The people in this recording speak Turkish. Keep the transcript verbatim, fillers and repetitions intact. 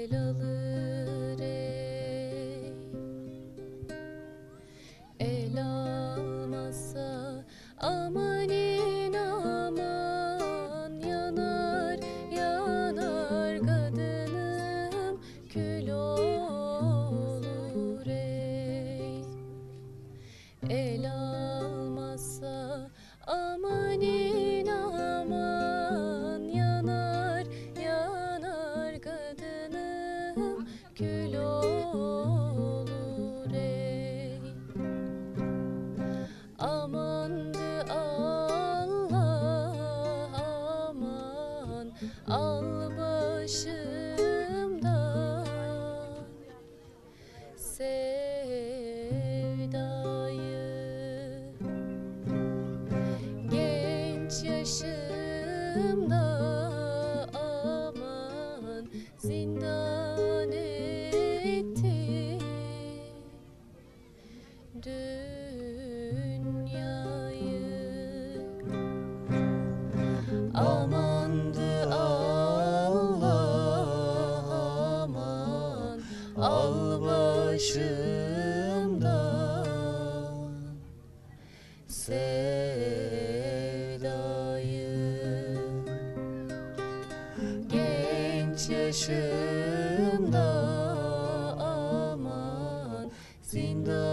el alır ey. El almasa amanin aman, yanar yanar kadınım kül olur ey. El almasa amanin aman, yanar yanar kadınım kül olur ey. Amandı Allah aman, al başımdan sevdayı. Genç yaşımda aman zindan etti dünyayı. Amandı Allah aman, al başımdan sevdayı. Genç yaşımda aman zindan